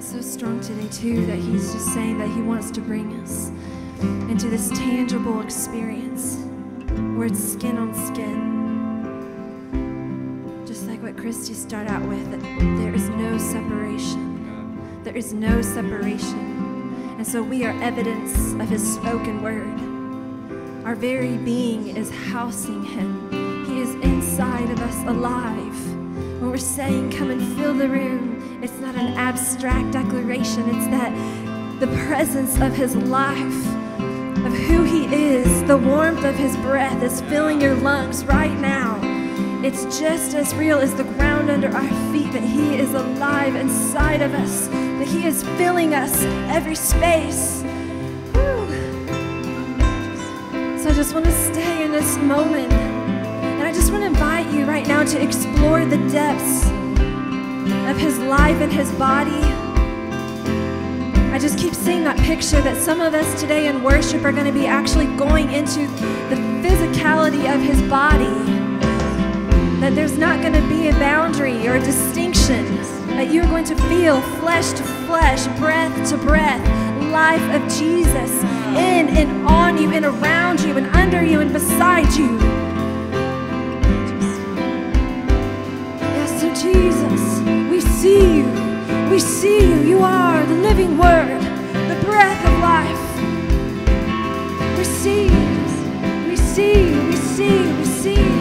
that's so strong today too, that he's just saying that he wants to bring us into this tangible experience where it's skin on skin. Just like what Christy started out with, that there is no separation. There is no separation. And so we are evidence of his spoken word. Our very being is housing him. He is inside of us alive. When we're saying, come and fill the room, it's not an abstract declaration. It's that the presence of his life, of who he is, the warmth of his breath is filling your lungs right now. It's just as real as the ground under our feet, that he is alive inside of us, that he is filling us every space. Woo. So I just want to stay in this moment. And I just want to invite you right now to explore the depths of his life and his body. I just keep seeing that picture that some of us today in worship are going to be actually going into the physicality of his body. That there's not going to be a boundary or a distinction. That you're going to feel flesh to flesh, breath to breath, life of Jesus in and on you and around you and under you and beside you. Yes, so Jesus, we see you. We see you. You are the living word, the breath of life. We see you. We see you. We see you. We see you.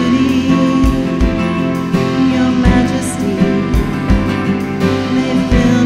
May fill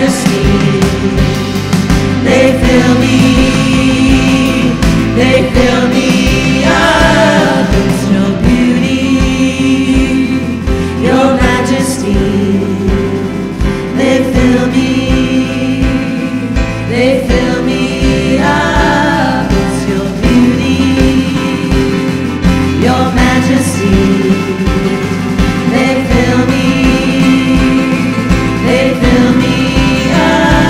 They fill me up.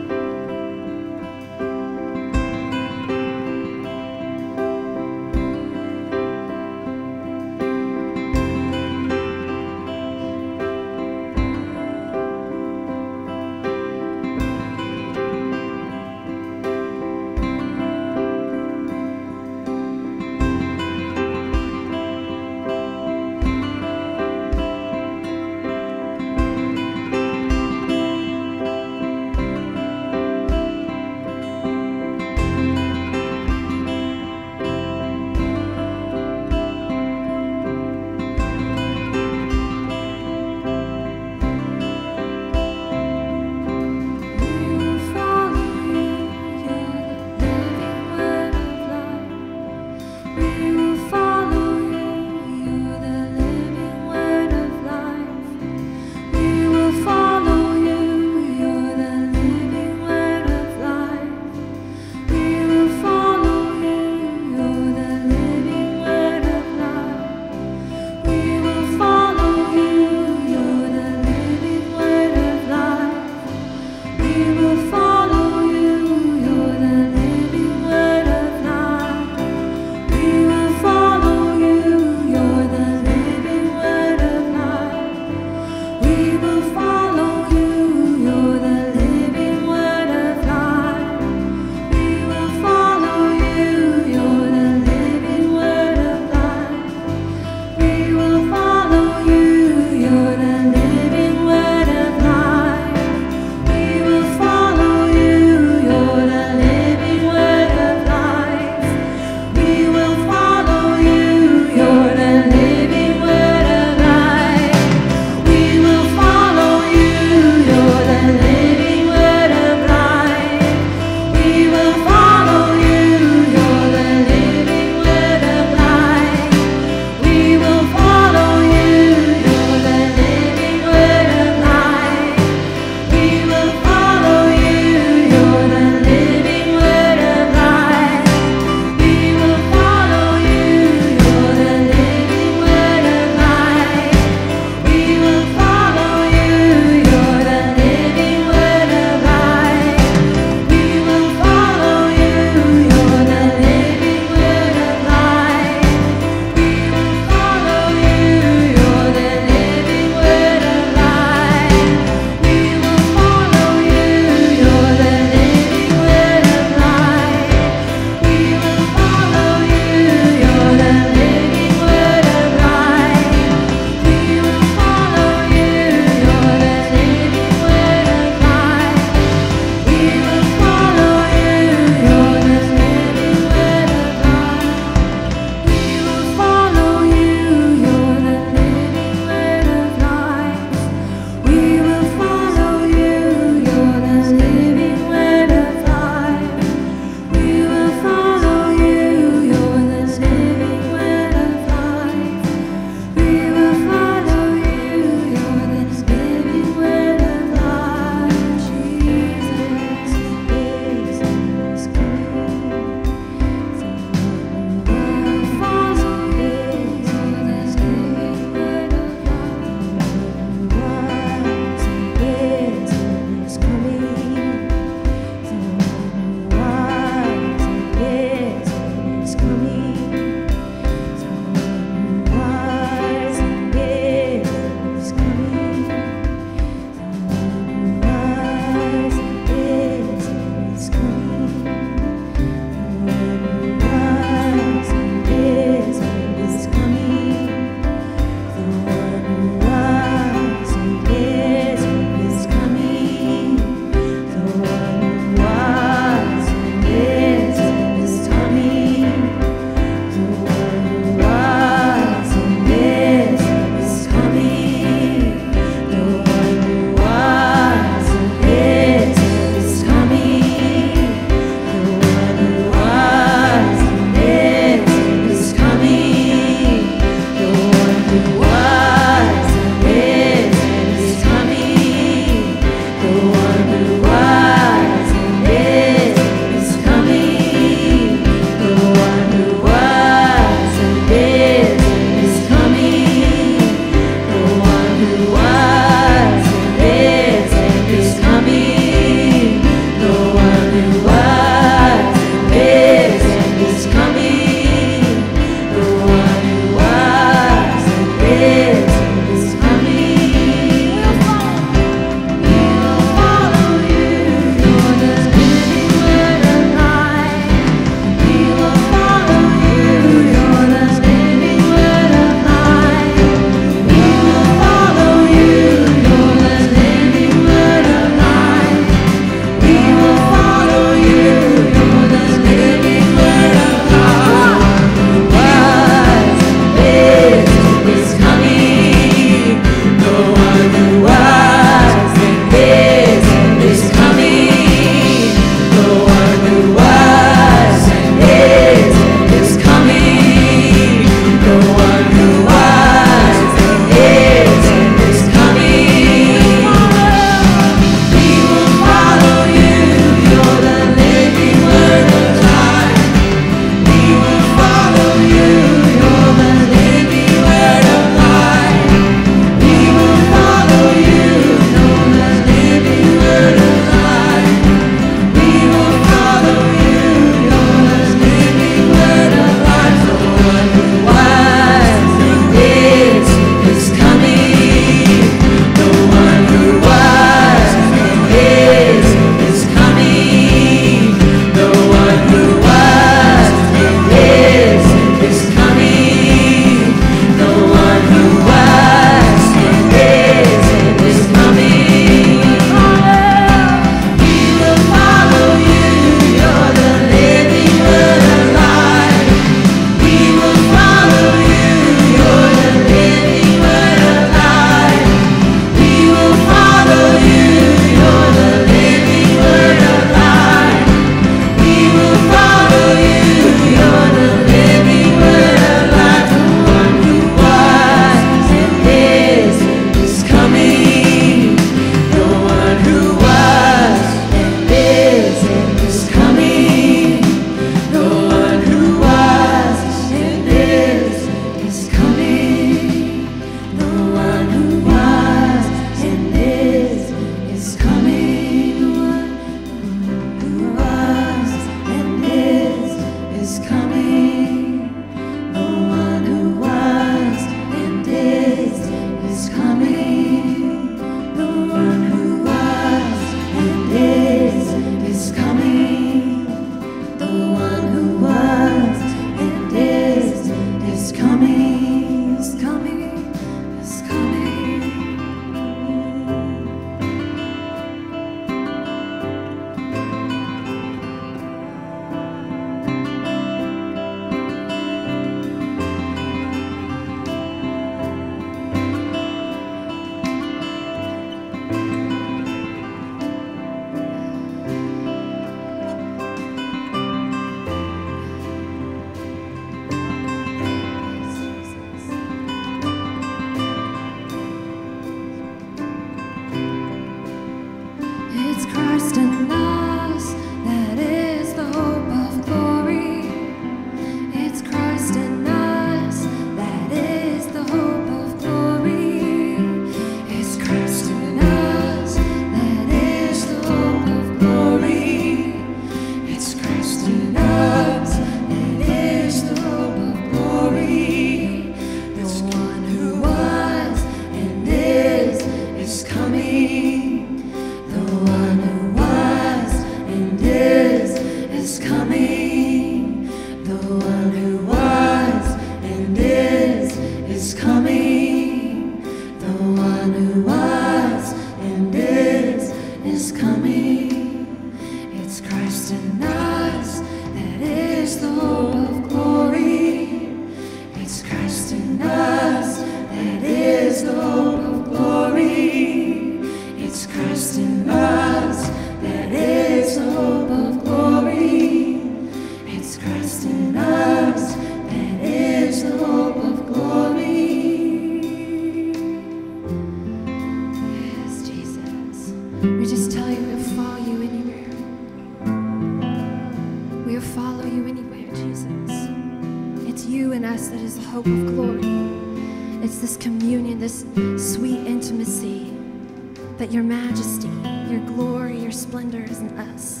of glory. It's this communion, this sweet intimacy that your majesty, your glory, your splendor is in us.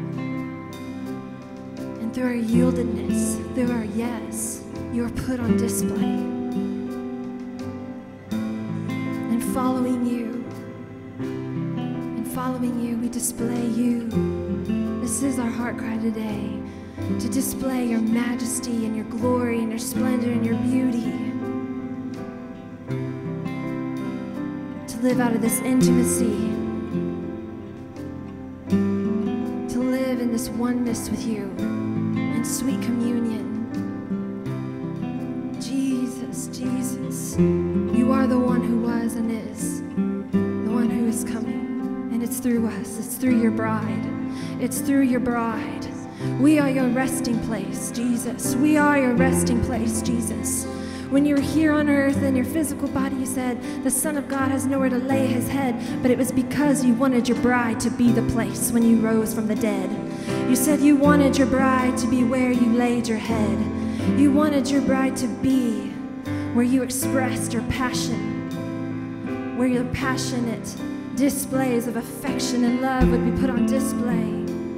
And through our yieldedness, through our yes, you are put on display. And following you, we display you. This is our heart cry today, to display your majesty and your glory and your splendor and your beauty. To live out of this intimacy, to live in this oneness with you in sweet communion. Jesus, Jesus, you are the one who was and is, the one who is coming. And it's through us, it's through your bride. It's through your bride. We are your resting place, Jesus. We are your resting place, Jesus. When you were here on earth in your physical body, you said the Son of God has nowhere to lay his head, but it was because you wanted your bride to be the place when you rose from the dead. You said you wanted your bride to be where you laid your head. You wanted your bride to be where you expressed your passion, where your passionate displays of affection and love would be put on display.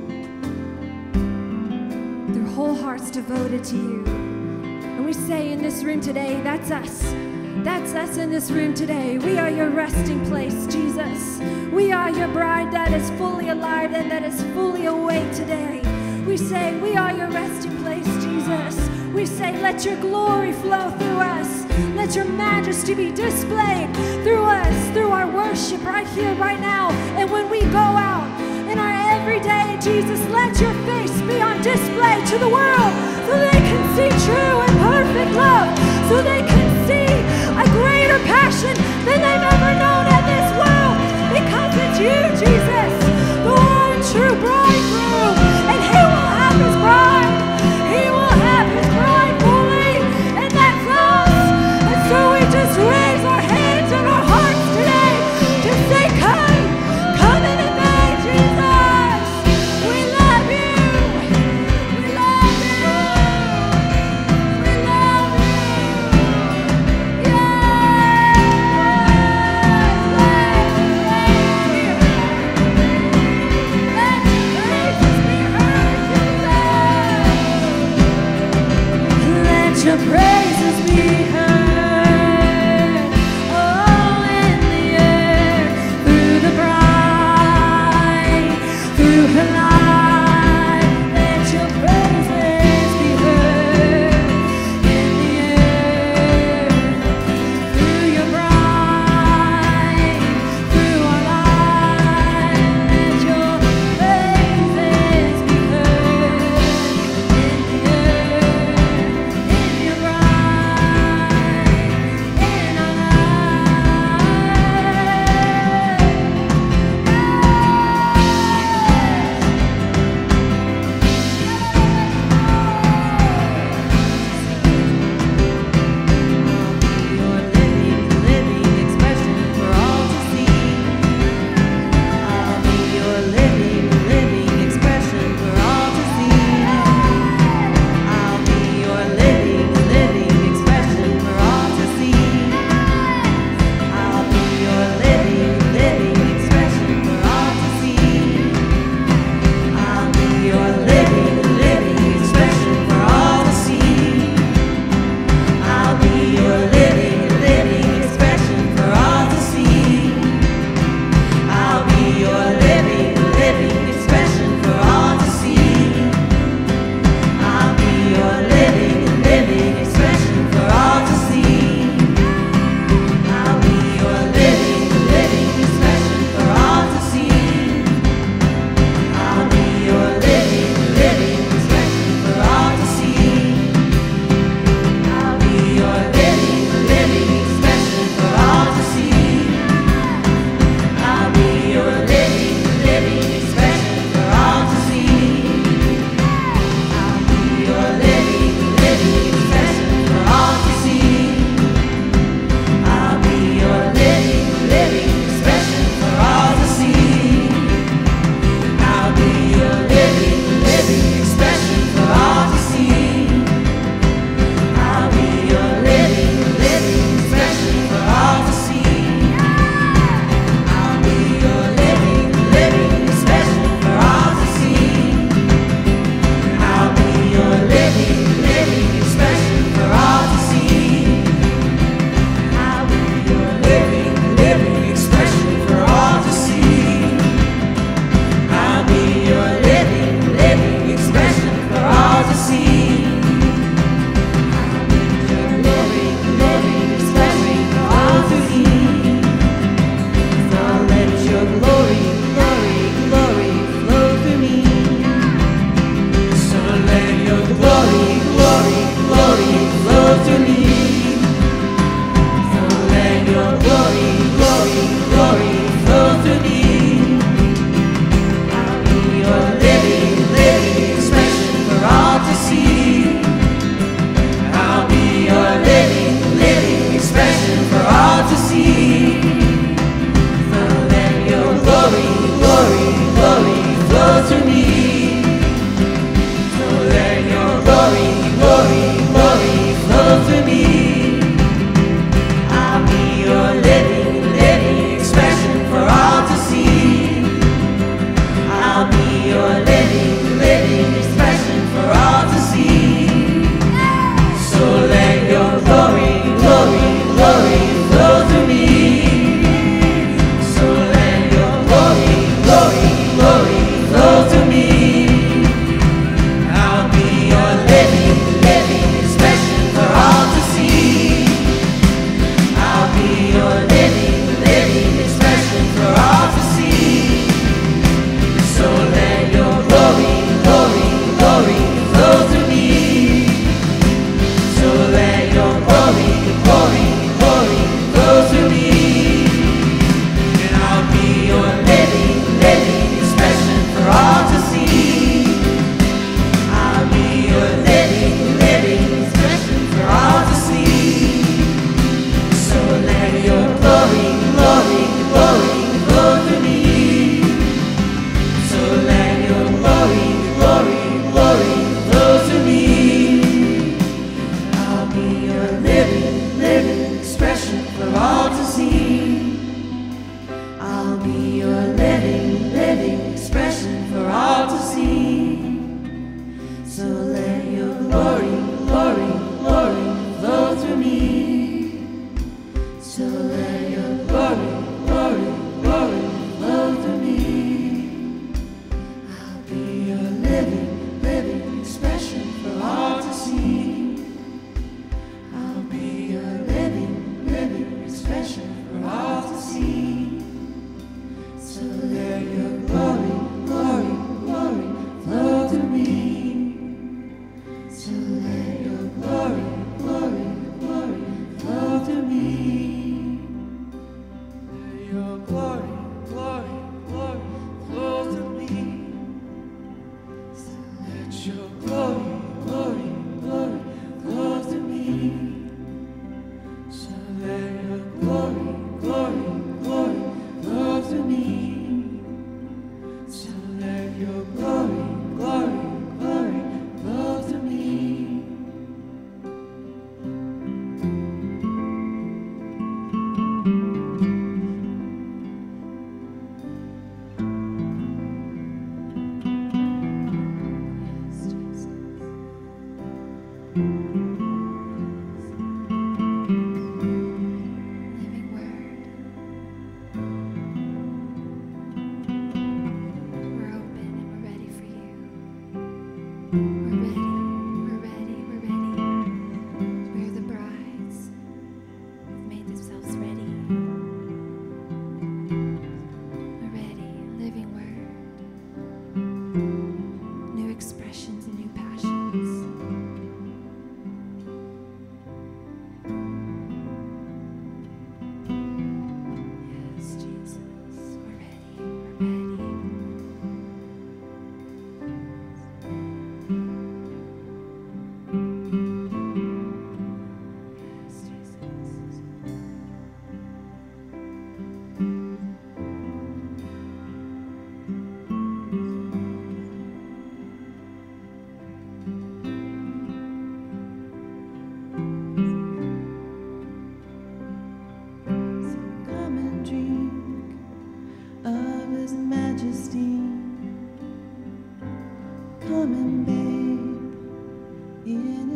Through whole hearts devoted to you. And we say in this room today, that's us. That's us in this room today. We are your resting place, Jesus. We are your bride that is fully alive and that is fully awake today. We say, we are your resting place, Jesus. We say, let your glory flow through us. Let your majesty be displayed through us, through our worship right here, right now. And when we go out in our everyday, Jesus, let your face be on display to the world so they can see true and perfect love, so they can see a greater passion than they've ever known in this world. Because it's you, Jesus, the one true bridegroom, and he will have his bride. He will have his bride fully, and that's us. And so we just raise our hands and our hearts today to say, come, come in and make Jesus. We love you. We love you. We love you. Yeah.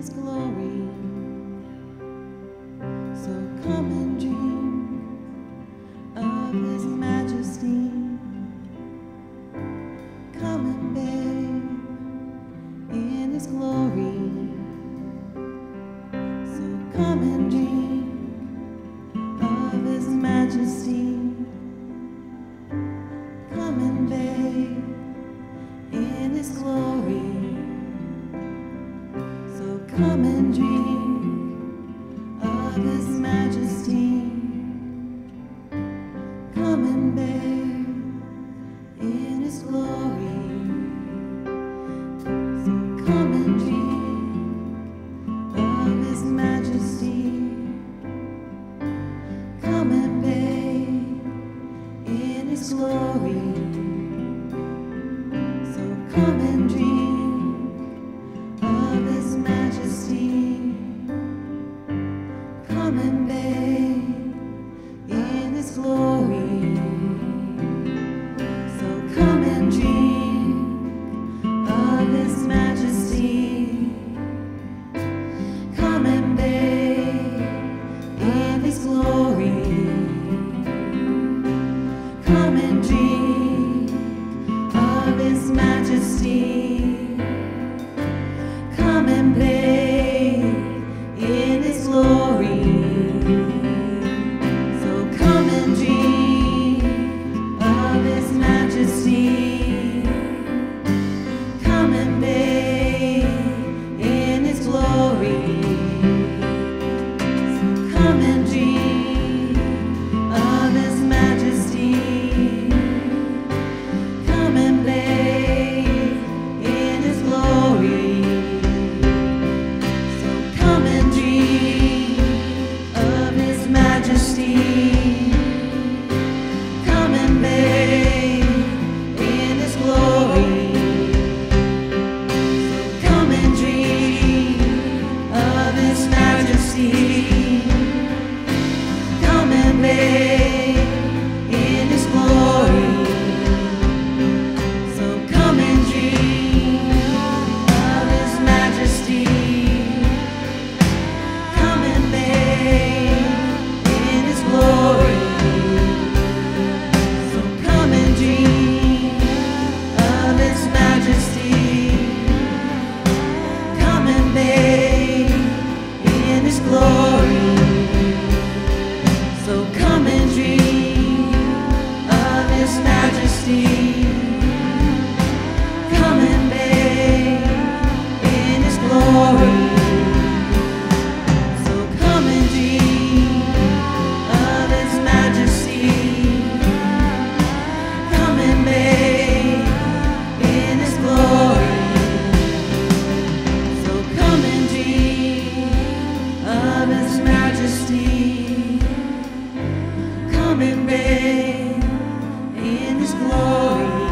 His glory. So come and dream of His majesty. Come and bathe in His glory. So come and dream of His majesty. Come and bathe in His glory. So come and dream of His majesty. Come and bathe in His glory. So come and dream of His majesty. Come and bathe in His glory. So come and dream of His majesty. Come and bathe in His glory. So come and dream of His majesty. Come and bathe in His glory. Come and drink of His majesty. Come and bathe in His glory. So come and drink of His majesty. Come and bathe in His glory. So come and drink of His majesty. Come and bathe in His glory. So come and drink of His majesty. Come and bathe in His glory. So come and drink of His majesty. Come and bathe in His glory. So come and drink of His majesty. Come and bathe in His glory. So come and drink of His majesty. Come and bathe in His glory. So come and drink of His majesty. Come and bathe in His glory. So come and drink of His majesty. Come and bathe in His glory. So come and drink of His majesty. Come and bathe in His glory.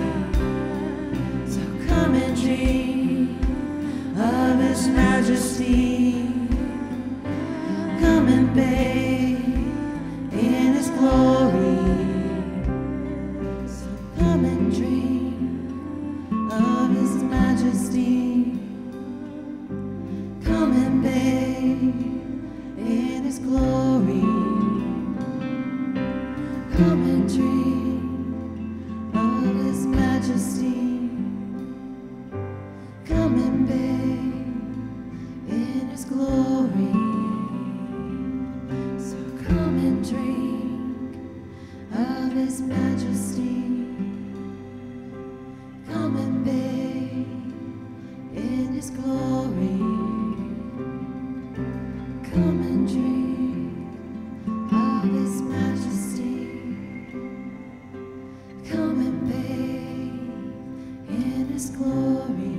So come and drink of His majesty. Come and bathe in His glory. So come and drink of His majesty. Come and bathe in His glory. Come and drink of His majesty. Come and bathe in His glory. So come and drink of His majesty. Come and bathe in His glory. Come and drink of His majesty. Come and bathe in His glory.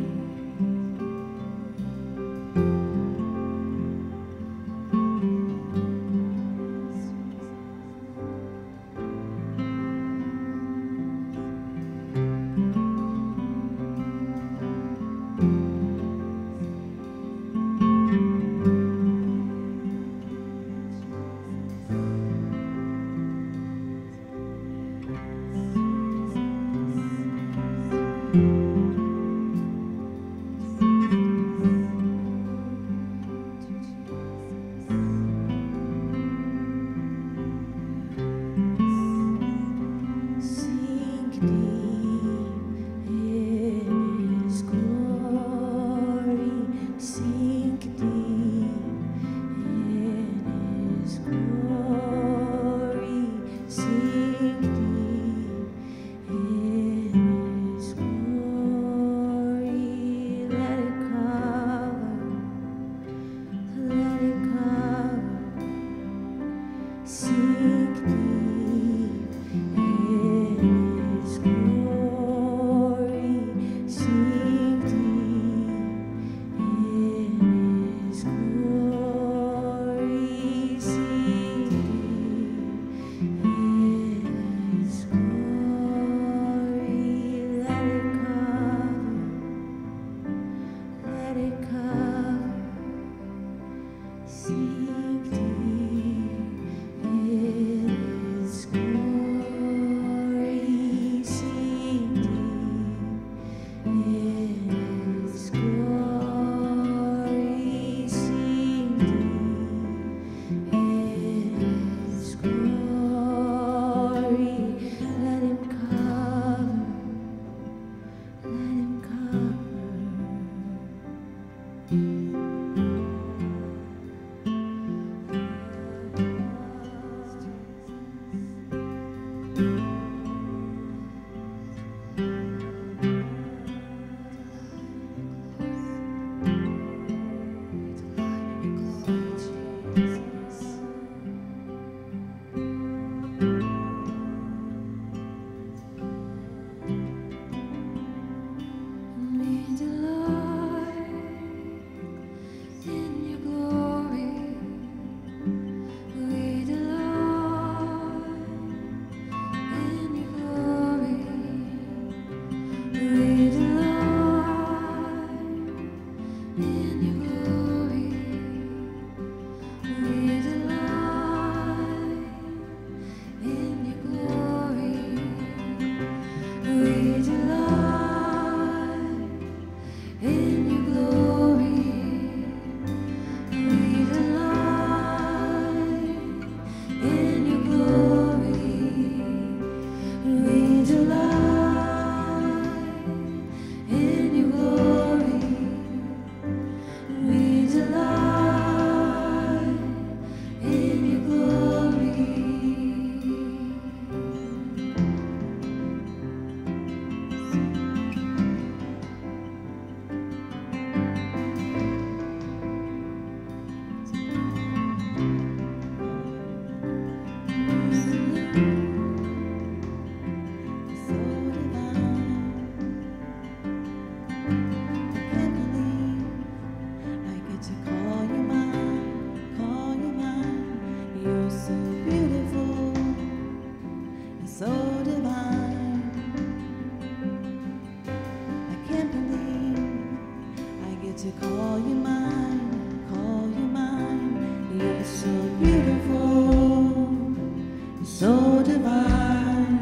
so divine.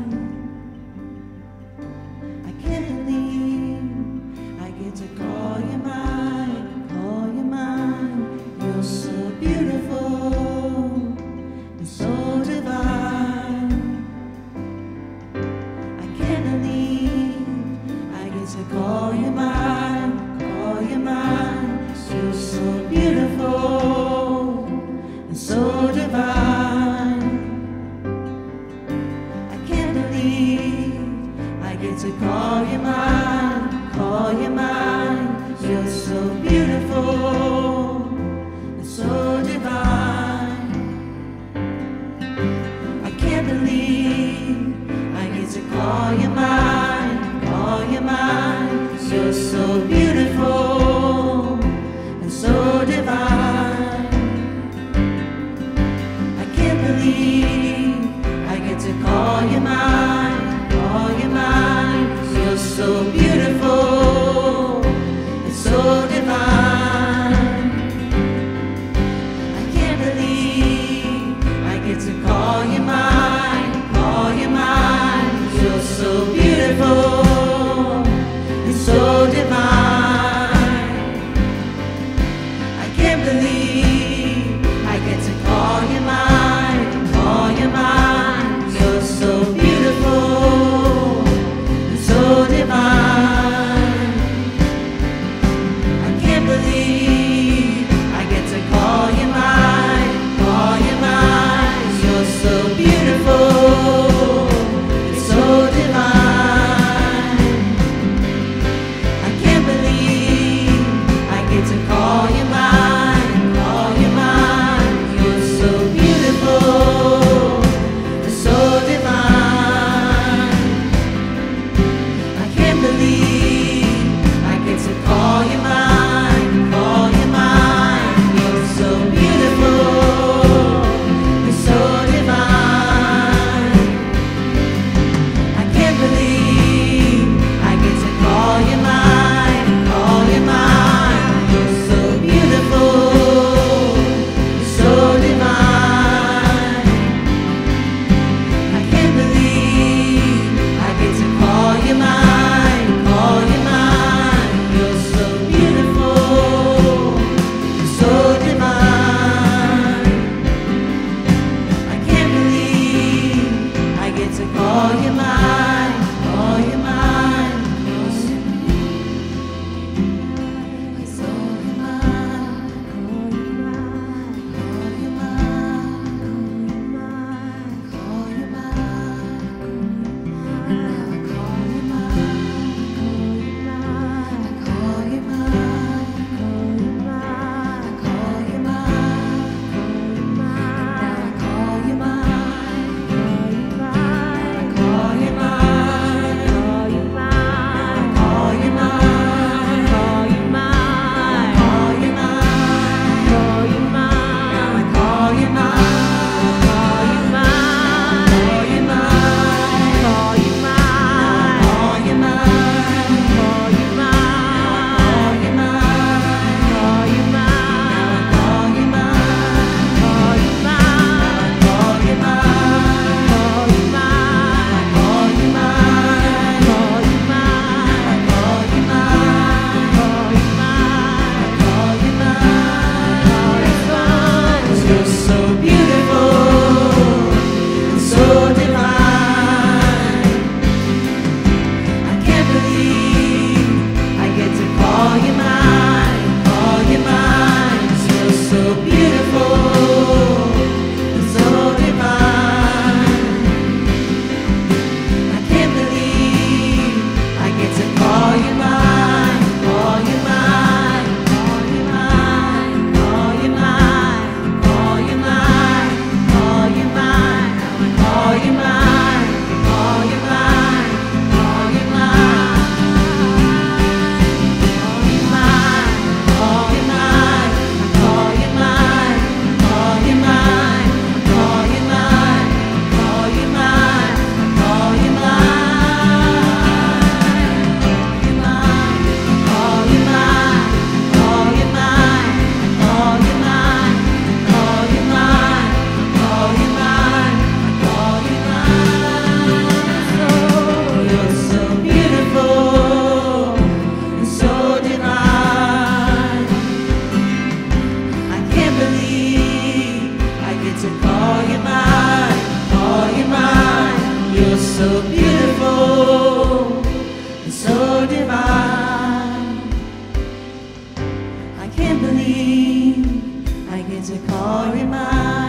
I can't believe I get to call you mine, call you mine. You're so beautiful and so divine. I can't believe I get to call you mine, call you mine. You're so beautiful and so divine. I can't believe I get to call you mine, call you mine. You're so beautiful and so divine. I can't believe I get to call you mine, call you mine. You're so beautiful and so divine. I can't believe I get to call you mine, call you mine. You're so beautiful and so divine. I can't believe I get to call you mine, call you mine. You're so beautiful and so divine. I can't believe I get to call you mine, call you mine. You're so beautiful and so divine. I can't believe I get to call you mine, call you mine. You're so beautiful and so divine. I can't believe I get to call you mine, call you mine. You're so beautiful and so divine. I can't believe I get to call you mine, call you mine. You're so beautiful and so divine. I can't believe I get to call you mine, call you mine. You're so beautiful and so divine. I can't believe I get to call you mine, call you mine. You're so beautiful and so divine. I can't believe I get to call you mine, call you mine. You're so call you mine. so beautiful and so divine. I can't believe I get to call you mine.